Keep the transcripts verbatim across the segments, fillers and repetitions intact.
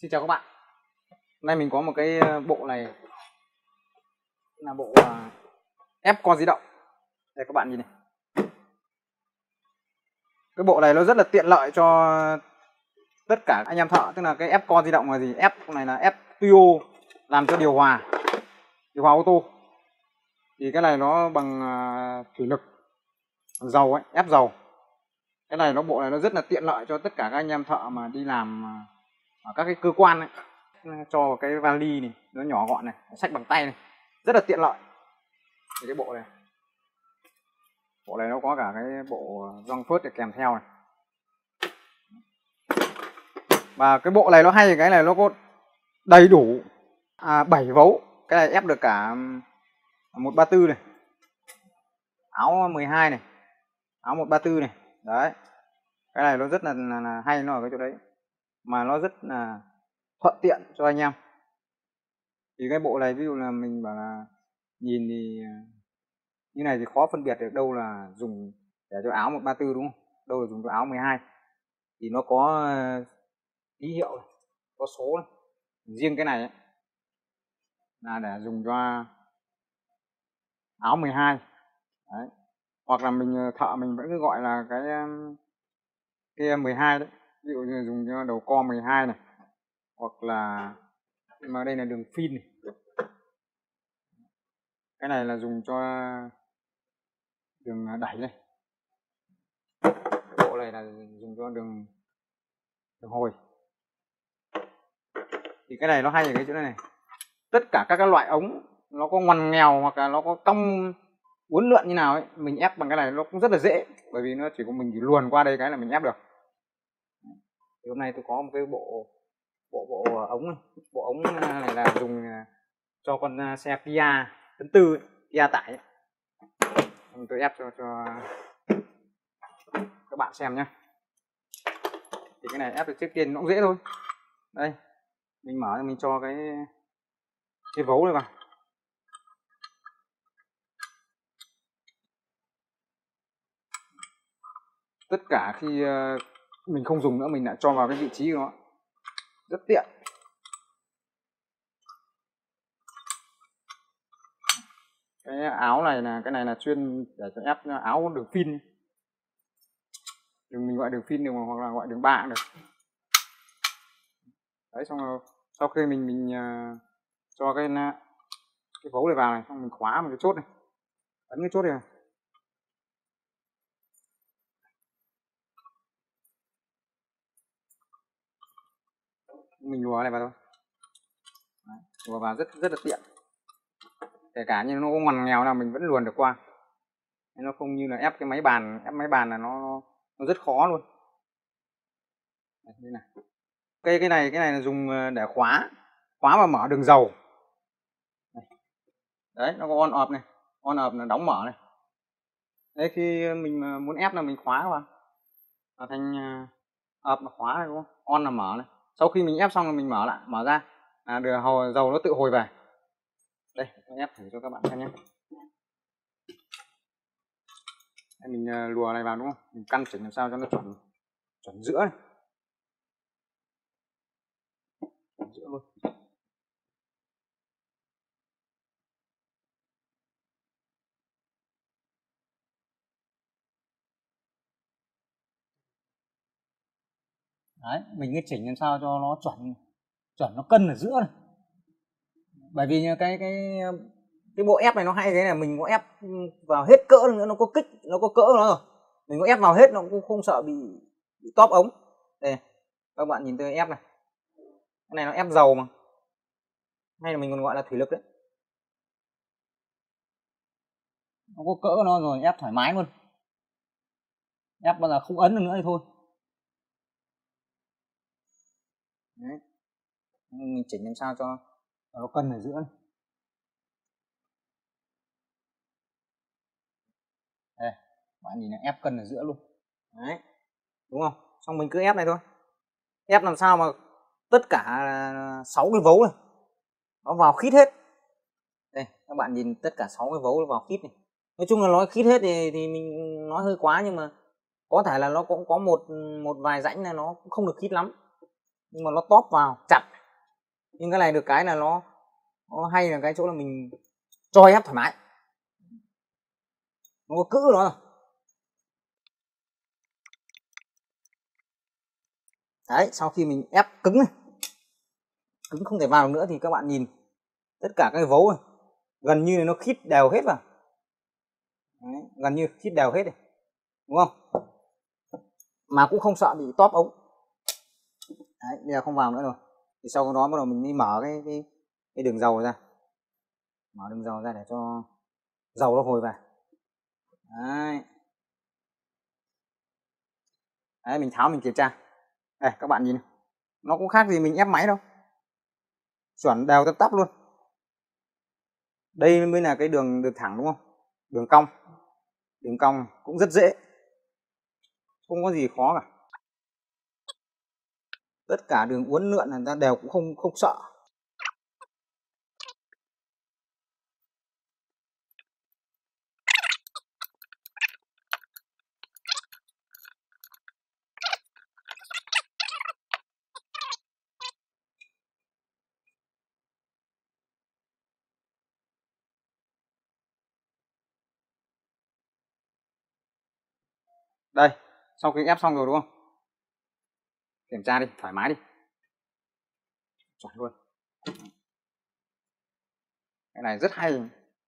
Xin chào các bạn. Hôm nay mình có một cái bộ này là bộ uh, ép con di động. Đây các bạn nhìn này. Cái bộ này nó rất là tiện lợi cho tất cả anh em thợ, tức là cái ép con di động là gì? Ép này là ép Tuyo làm cho điều hòa, điều hòa ô tô. Thì cái này nó bằng uh, thủy lực, bằng dầu ấy, ép dầu. Cái này nó bộ này nó rất là tiện lợi cho tất cả các anh em thợ mà đi làm ở các cái cơ quan ấy, cho cái vali này nó nhỏ gọn này, xách bằng tay này, rất là tiện lợi. Thì cái bộ này, bộ này nó có cả cái bộ găng phớt để kèm theo này. Và cái bộ này nó hay cái này nó có đầy đủ à, bảy vấu. Cái này ép được cả một ba tư này, áo mười hai này, áo một ba tư này. Đấy, cái này nó rất là, là, là hay, nó ở cái chỗ đấy mà nó rất là thuận tiện cho anh em. Thì cái bộ này ví dụ là mình bảo là nhìn thì như này thì khó phân biệt được đâu là dùng để cho áo một ba tư đúng không, đâu là dùng cho áo mười hai. Thì nó có ký hiệu này, có số này. Riêng cái này ấy, là để dùng cho áo mười hai. Đấy. Hoặc là mình thợ mình vẫn cứ gọi là cái cái mười hai đấy, ví dụ như dùng cho đầu co mười hai này, hoặc là mà đây là đường phin này. Cái này là dùng cho đường đẩy này. Bộ này là dùng cho đường đường hồi. Thì cái này nó hay ở cái chỗ này này, tất cả các cái loại ống nó có ngoằn nghèo hoặc là nó có cong uốn lượn như nào ấy, mình ép bằng cái này nó cũng rất là dễ, bởi vì nó chỉ có mình chỉ luồn qua đây cái là mình ép được. Thì hôm nay tôi có một cái bộ bộ bộ ống này, bộ ống này là dùng cho con xe Kia tấn tư ấy, Kia tải ấy. Tôi ép cho cho các bạn xem nhé. Thì cái này ép được trước tiên nó cũng dễ thôi. Đây, mình mở mình cho cái cái vấu này vào. Tất cả khi mình không dùng nữa mình lại cho vào cái vị trí của nó, rất tiện. Cái áo này là cái này là chuyên để cho ép áo đường phin, đường mình gọi đường phin được hoặc là gọi đường ba cũng được. Đấy, xong rồi sau khi mình mình uh, cho cái cái vấu này vào này, xong mình khóa một cái chốt này, ấn cái chốt này, này. Mình lùa này vào thôi. Đấy, lùa vào rất rất là tiện. Kể cả như nó có ngoằn nghèo nào mình vẫn luồn được qua. Nó không như là ép cái máy bàn, ép máy bàn là nó nó rất khó luôn. Đây này. Cái cái này cái này là dùng để khóa, khóa và mở đường dầu. Đấy, nó có on off này, on off là đóng mở này. Đấy, khi mình muốn ép là mình khóa vào, là thành off là khóa này đúng không? On là mở này. Sau khi mình ép xong là mình mở lại, mở ra là đường hồi dầu nó tự hồi về. Đây, tôi ép thử cho các bạn xem nhé. Đây, mình lùa này vào đúng không? Mình căn chỉnh làm sao cho nó chuẩn chuẩn giữa này. Chuẩn giữa luôn. Đấy, mình cứ chỉnh làm sao cho nó chuẩn chuẩn nó cân ở giữa này. Bởi vì cái cái cái bộ ép này nó hay cái là mình có ép vào hết cỡ nữa, nó có kích, nó có cỡ nó rồi. Mình có ép vào hết nó cũng không sợ bị, bị tóp ống. Đây, các bạn nhìn tôi ép này. Cái này nó ép dầu mà. Hay là mình còn gọi là thủy lực đấy. Nó có cỡ nó rồi, ép thoải mái luôn. Ép bao giờ không ấn được nữa thì thôi. Đấy. Mình chỉnh làm sao cho nó cân ở giữa này. Đây, bạn nhìn này, ép cân ở giữa luôn. Đấy, đúng không? Xong mình cứ ép này thôi. Ép làm sao mà tất cả sáu cái vấu này nó vào khít hết. Đây, các bạn nhìn tất cả sáu cái vấu nó vào khít này. Nói chung là nói khít hết thì thì mình nói hơi quá, nhưng mà có thể là nó cũng có một một vài rãnh này nó cũng không được khít lắm. Nhưng mà nó tóp vào chặt Nhưng cái này được cái là nó nó hay là cái chỗ là mình cho ép thoải mái, nó có cữ của nó rồi. Đấy, sau khi mình ép cứng này, cứng không thể vào được nữa thì các bạn nhìn tất cả các cái vấu này gần như là nó khít đều hết vào. Đấy, gần như khít đều hết này, đúng không? Mà cũng không sợ bị tóp ống. Đấy, bây giờ không vào nữa rồi. Thì sau đó bắt đầu mình đi mở cái cái, cái đường dầu ra, mở đường dầu ra để cho dầu nó hồi vào. Đấy. Đấy, mình tháo mình kiểm tra. Đây các bạn nhìn, nó cũng khác gì mình ép máy đâu, chuẩn đều tắp tắp luôn. Đây mới là cái đường được thẳng đúng không? Đường cong, đường cong cũng rất dễ, không có gì khó cả. Tất cả đường uốn lượn là ta đều cũng không không sợ. Đây, sau khi ép xong rồi đúng không? Kiểm tra đi, thoải mái đi. Chuẩn luôn. Cái này rất hay.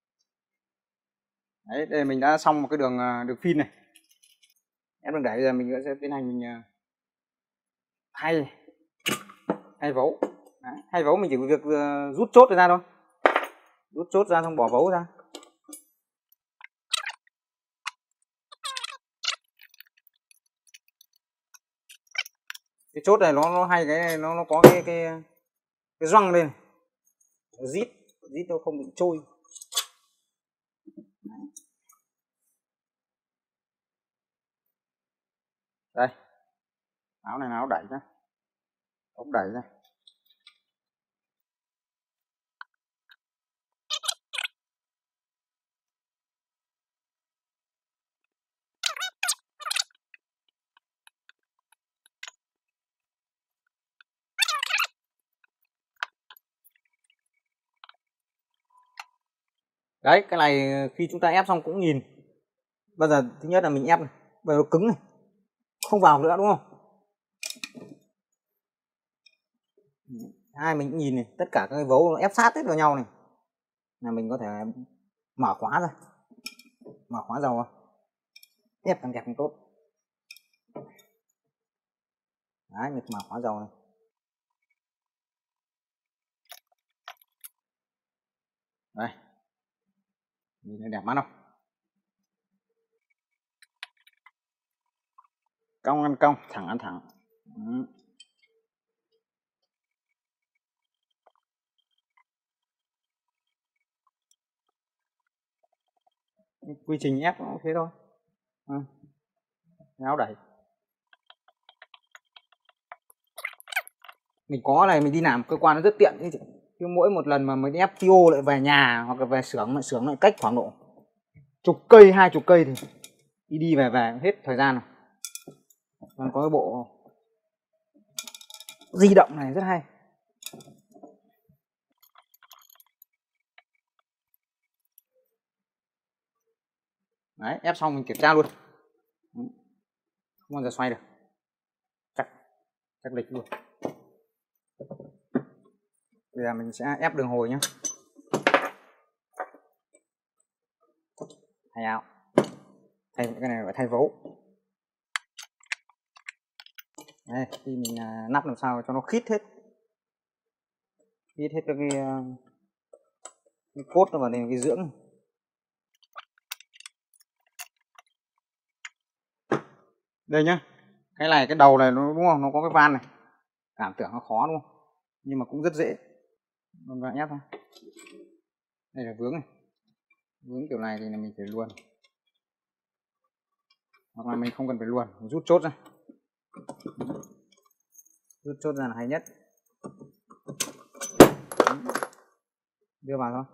Đấy, đây mình đã xong một cái đường đường phin này. Ép đường đẩy, giờ mình sẽ tiến hành mình thay thay vấu. Đấy, thay vấu mình chỉ việc rút chốt ra thôi. Rút chốt ra xong bỏ vấu ra. Cái chốt này nó nó hay cái này, nó nó có cái cái cái gioăng lên, nó rít rít nó không bị trôi. Đây, áo này là áo đẩy nhá, ống đẩy này. Đấy, cái này khi chúng ta ép xong cũng nhìn. Bây giờ thứ nhất là mình ép này, bây giờ nó cứng này, không vào nữa đúng không? Hai mình cũng nhìn này, tất cả các cái vấu nó ép sát hết vào nhau này, là mình có thể mở khóa ra, mở khóa dầu, ép càng đẹp càng tốt. Đấy, mình mở khóa dầu này. Đây, nhìn thấy đẹp mắt không? Cong ăn cong, thẳng ăn thẳng. Ừ. Quy trình ép cũng thế thôi. Ừ. Áo đẩy. Mình có này, mình đi làm cơ quan nó rất tiện chứ. Chứ mỗi một lần mà mình ép pê ô lại về nhà hoặc là về xưởng, lại xưởng lại cách khoảng độ chục cây, hai chục cây thì đi đi về về hết thời gian rồi. Còn có cái bộ di động này rất hay. Đấy, ép xong mình kiểm tra luôn. Không bao giờ xoay được. Chắc, chắc lịch luôn. Bây giờ mình sẽ ép đường hồi nhé. Thay áo. Thay cái này phải thay vấu. Đây, khi mình nắp làm sao cho nó khít hết. Khít hết cái, cái cốt nó vào đến cái dưỡng này. Đây nhá, cái này cái đầu này nó đúng không, nó có cái van này, cảm tưởng nó khó đúng không, nhưng mà cũng rất dễ, mình vào ép thôi. Đây là vướng này, vướng kiểu này thì là mình phải luồn, hoặc là mình không cần phải luồn, mình rút chốt ra, rút chốt ra là hay nhất, đưa vào thôi.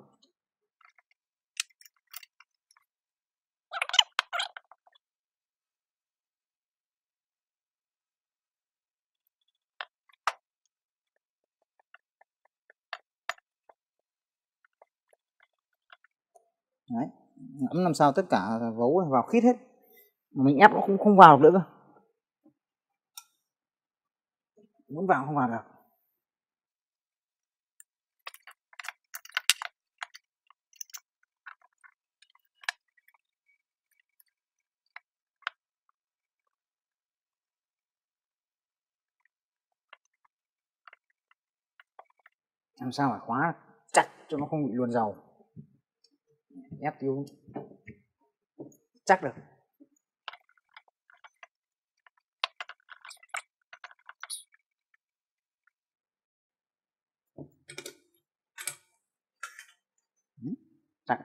Đấy, ngẫm làm sao tất cả vấu vào khít hết, mình ép nó cũng không vào được nữa cơ, muốn vào không vào được. Làm sao phải khóa chặt cho nó không bị luồn dầu, ép tiêu chắc được. Chắc.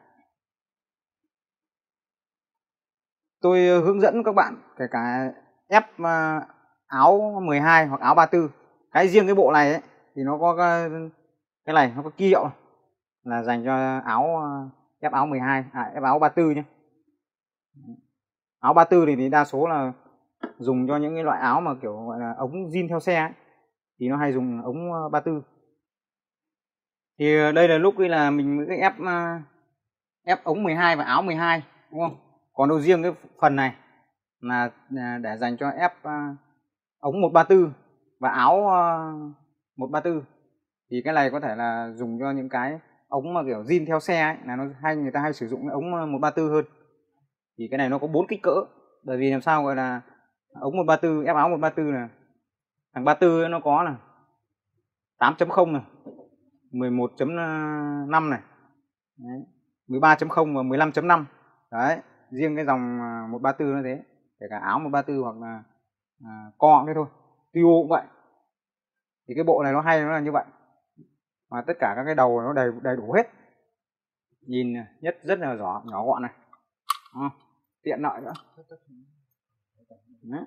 Tôi hướng dẫn các bạn kể cả ép áo mười hai hoặc áo ba mươi tư. Cái riêng cái bộ này ấy, thì nó có cái, cái này nó có ký hiệu là dành cho áo ép áo mười hai, à, ép áo ba mươi tư nhé. Áo ba mươi tư thì, thì đa số là dùng cho những cái loại áo mà kiểu gọi là ống zin theo xe ấy, thì nó hay dùng ống ba mươi tư. Thì đây là lúc ấy là mình mới ép ép ống mười hai và áo mười hai, đúng không? Còn đâu riêng cái phần này là để dành cho ép ống một ba tư và áo một ba tư. Thì cái này có thể là dùng cho những cái ống mà kiểu zin theo xe ấy, là nó hay người ta hay sử dụng cái ống một ba tư hơn. Thì cái này nó có bốn kích cỡ, bởi vì làm sao gọi là ống một ba tư, ép áo một ba tư là thằng ba mươi tư nó có là tám chấm không này, mười một chấm năm này, đấy, mười ba chấm không và mười lăm chấm năm. Đấy, riêng cái dòng một ba tư nó thế, kể cả áo một ba tư hoặc là à, co thế thôi, Tio cũng vậy. Thì cái bộ này nó hay nó là như vậy, mà tất cả các cái đầu nó đầy đầy đủ hết, nhìn nhất rất là nhỏ nhỏ gọn này, à, tiện lợi nữa. Đấy.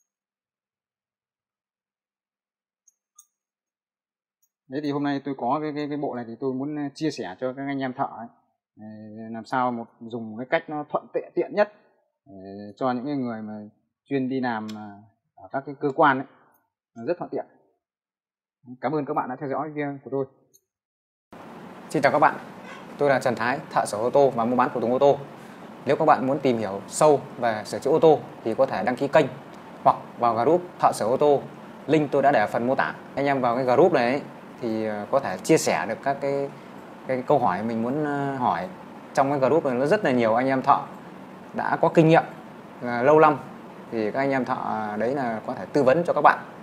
Đấy thì hôm nay tôi có cái cái cái bộ này thì tôi muốn chia sẻ cho các anh em thợ ấy, làm sao một dùng cái cách nó thuận tiện tiện nhất để cho những cái người mà chuyên đi làm ở các cái cơ quan ấy, rất thuận tiện. Cảm ơn các bạn đã theo dõi video của tôi. Xin chào các bạn, tôi là Trần Thái, thợ sửa ô tô và mua bán phụ tùng ô tô. Nếu các bạn muốn tìm hiểu sâu về sửa chữa ô tô thì có thể đăng ký kênh hoặc vào group thợ sửa ô tô. Link tôi đã để ở phần mô tả. Anh em vào cái group này ấy, thì có thể chia sẻ được các cái, cái câu hỏi mình muốn hỏi. Trong cái group này nó rất là nhiều anh em thợ đã có kinh nghiệm lâu năm, thì các anh em thợ đấy là có thể tư vấn cho các bạn.